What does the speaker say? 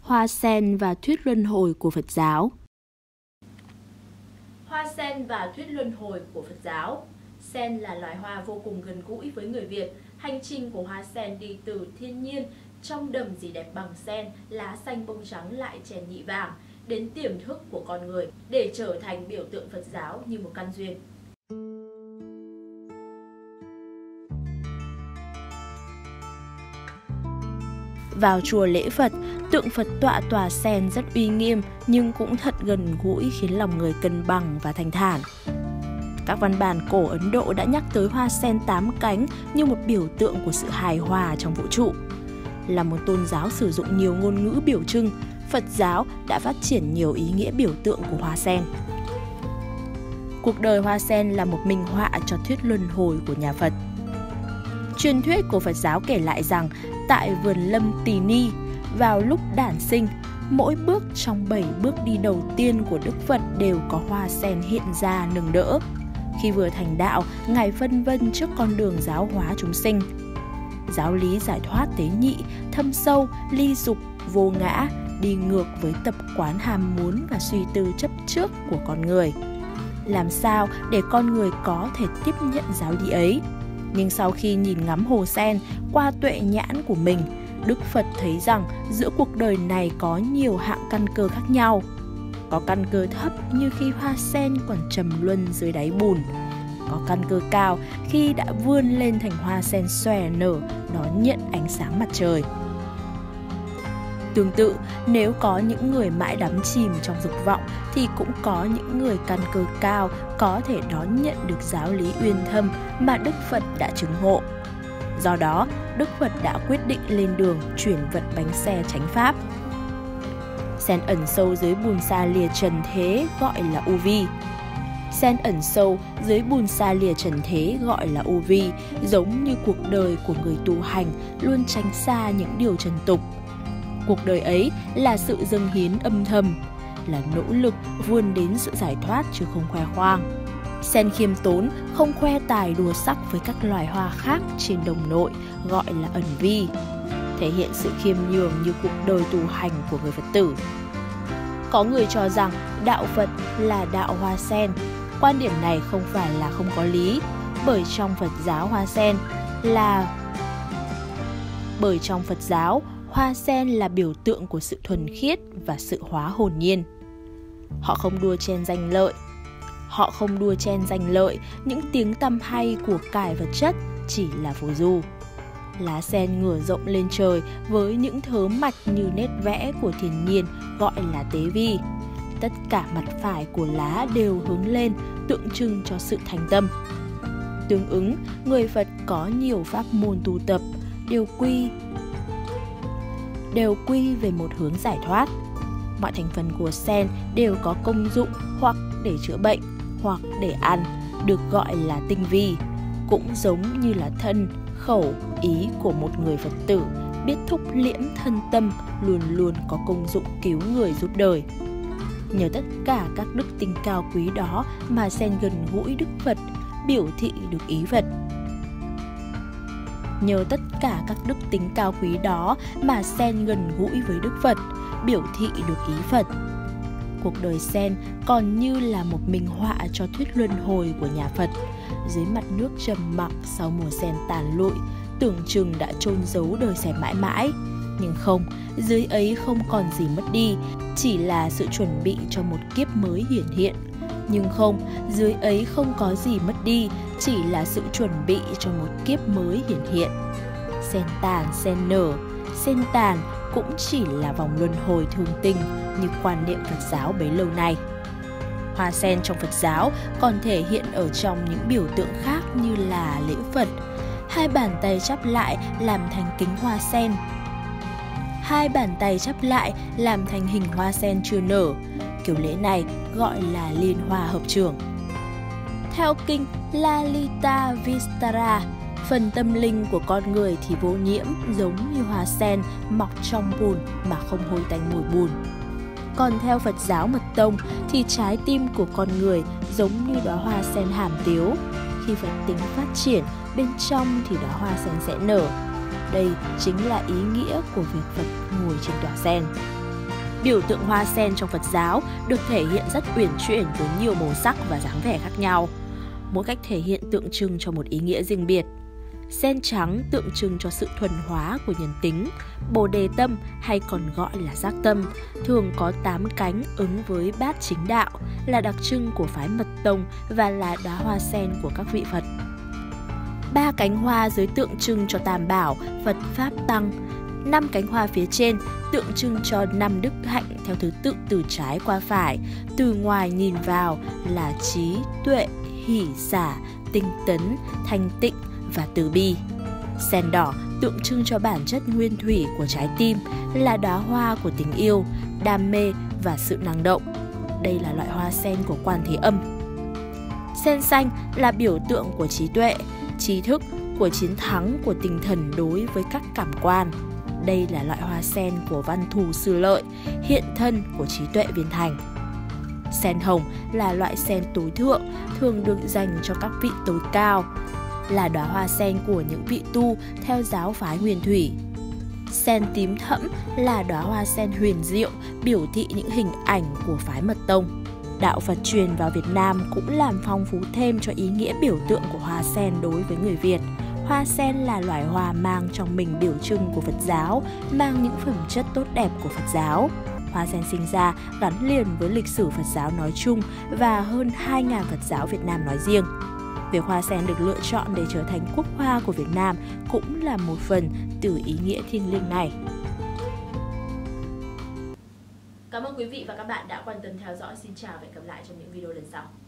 Hoa sen và thuyết luân hồi của Phật giáo. Hoa sen và thuyết luân hồi của Phật giáo. Sen là loài hoa vô cùng gần gũi với người Việt. Hành trình của hoa sen đi từ thiên nhiên, trong đầm gì đẹp bằng sen, lá xanh bông trắng lại chèn nhị vàng, đến tiềm thức của con người để trở thành biểu tượng Phật giáo như một căn duyên. Vào chùa lễ Phật, tượng Phật tọa tòa sen rất uy nghiêm nhưng cũng thật gần gũi, khiến lòng người cân bằng và thanh thản. Các văn bản cổ Ấn Độ đã nhắc tới hoa sen 8 cánh như một biểu tượng của sự hài hòa trong vũ trụ. Là một tôn giáo sử dụng nhiều ngôn ngữ biểu trưng, Phật giáo đã phát triển nhiều ý nghĩa biểu tượng của hoa sen. Cuộc đời hoa sen là một minh họa cho thuyết luân hồi của nhà Phật. Truyền thuyết của Phật giáo kể lại rằng tại vườn lâm Tỳ Ni, vào lúc đản sinh, mỗi bước trong 7 bước đi đầu tiên của Đức Phật đều có hoa sen hiện ra nâng đỡ. Khi vừa thành đạo, Ngài phân vân trước con đường giáo hóa chúng sinh. Giáo lý giải thoát tế nhị, thâm sâu, ly dục, vô ngã, đi ngược với tập quán ham muốn và suy tư chấp trước của con người. Làm sao để con người có thể tiếp nhận giáo lý ấy? Nhưng sau khi nhìn ngắm hồ sen qua tuệ nhãn của mình, Đức Phật thấy rằng giữa cuộc đời này có nhiều hạng căn cơ khác nhau. Có căn cơ thấp như khi hoa sen còn trầm luân dưới đáy bùn. Có căn cơ cao khi đã vươn lên thành hoa sen xòe nở, đón nhận ánh sáng mặt trời. Tương tự, nếu có những người mãi đắm chìm trong dục vọng thì cũng có những người căn cơ cao có thể đón nhận được giáo lý uyên thâm mà Đức Phật đã chứng ngộ. Do đó, Đức Phật đã quyết định lên đường chuyển vận bánh xe chánh pháp. Sen ẩn sâu dưới bùn sa lìa trần thế gọi là u vi. Sen ẩn sâu dưới bùn sa lìa trần thế gọi là u vi, giống như cuộc đời của người tu hành luôn tránh xa những điều trần tục. Cuộc đời ấy là sự dâng hiến âm thầm, là nỗ lực vươn đến sự giải thoát chứ không khoe khoang. Sen khiêm tốn, không khoe tài đùa sắc với các loài hoa khác trên đồng nội, gọi là ẩn vi, thể hiện sự khiêm nhường như cuộc đời tu hành của người Phật tử. Có người cho rằng đạo Phật là đạo hoa sen. Quan điểm này không phải là không có lý, bởi trong Phật giáo hoa sen là biểu tượng của sự thuần khiết và sự hóa hồn nhiên. Họ không đua chen danh lợi, những tiếng tăm hay của cải vật chất chỉ là phù du. Lá sen ngửa rộng lên trời với những thớ mạch như nét vẽ của thiên nhiên gọi là tế vi. Tất cả mặt phải của lá đều hướng lên, tượng trưng cho sự thành tâm. Tương ứng, người Phật có nhiều pháp môn tu tập, đều quy về một hướng giải thoát. Mọi thành phần của sen đều có công dụng hoặc để chữa bệnh, hoặc để ăn, được gọi là tinh vi. Cũng giống như là thân, khẩu, ý của một người Phật tử biết thúc liễm thân tâm, luôn luôn có công dụng cứu người giúp đời. Nhờ tất cả các đức tính cao quý đó mà sen gần gũi Đức Phật, biểu thị được ý Phật. Nhờ tất cả các đức tính cao quý đó mà sen gần gũi với Đức Phật, biểu thị được ý Phật. Cuộc đời sen còn như là một minh họa cho thuyết luân hồi của nhà Phật. Dưới mặt nước trầm mặc sau mùa sen tàn lụi, tưởng chừng đã chôn giấu đời sẽ mãi mãi. Nhưng không, dưới ấy không còn gì mất đi, chỉ là sự chuẩn bị cho một kiếp mới hiển hiện. Nhưng không, dưới ấy không có gì mất đi, chỉ là sự chuẩn bị cho một kiếp mới hiển hiện. Sen tàn, sen nở, sen tàn cũng chỉ là vòng luân hồi thường tình như quan niệm Phật giáo bấy lâu nay. Hoa sen trong Phật giáo còn thể hiện ở trong những biểu tượng khác như là lễ Phật. Hai bàn tay chắp lại làm thành kính hoa sen. Hai bàn tay chắp lại làm thành hình hoa sen chưa nở. Kiểu lễ này gọi là liên hoa hợp trưởng. Theo kinh Lalita Vistara, phần tâm linh của con người thì vô nhiễm, giống như hoa sen mọc trong bùn mà không hôi tanh mùi bùn. Còn theo Phật giáo Mật Tông thì trái tim của con người giống như đóa hoa sen hàm tiếu. Khi Phật tính phát triển, bên trong thì đóa hoa sen sẽ nở. Đây chính là ý nghĩa của việc Phật ngồi trên tòa sen. Biểu tượng hoa sen trong Phật giáo được thể hiện rất uyển chuyển với nhiều màu sắc và dáng vẻ khác nhau. Mỗi cách thể hiện tượng trưng cho một ý nghĩa riêng biệt. Sen trắng tượng trưng cho sự thuần hóa của nhân tính. Bồ đề tâm hay còn gọi là giác tâm thường có 8 cánh ứng với bát chính đạo, là đặc trưng của phái Mật Tông và là đóa hoa sen của các vị Phật. 3 cánh hoa dưới tượng trưng cho Tam Bảo, Phật, Pháp, Tăng. 5 cánh hoa phía trên tượng trưng cho 5 đức hạnh theo thứ tự từ trái qua phải. Từ ngoài nhìn vào là trí, tuệ, hỷ, xả, tinh tấn, thanh tịnh và từ bi. Sen đỏ tượng trưng cho bản chất nguyên thủy của trái tim, là đóa hoa của tình yêu, đam mê và sự năng động. Đây là loại hoa sen của Quan Thế Âm. Sen xanh là biểu tượng của trí tuệ, trí thức, của chiến thắng của tinh thần đối với các cảm quan. Đây là loại hoa sen của Văn Thù Sư Lợi, hiện thân của trí tuệ viên thành. Sen hồng là loại sen tối thượng, thường được dành cho các vị tối cao, là đóa hoa sen của những vị tu theo giáo phái Nguyên Thủy. Sen tím thẫm là đóa hoa sen huyền diệu, biểu thị những hình ảnh của phái Mật Tông. Đạo Phật truyền vào Việt Nam cũng làm phong phú thêm cho ý nghĩa biểu tượng của hoa sen đối với người Việt. Hoa sen là loài hoa mang trong mình biểu trưng của Phật giáo, mang những phẩm chất tốt đẹp của Phật giáo. Hoa sen sinh ra gắn liền với lịch sử Phật giáo nói chung và hơn 2.000 Phật giáo Việt Nam nói riêng. Việc hoa sen được lựa chọn để trở thành quốc hoa của Việt Nam cũng là một phần từ ý nghĩa thiêng liêng này. Cảm ơn quý vị và các bạn đã quan tâm theo dõi. Xin chào và hẹn gặp lại trong những video lần sau.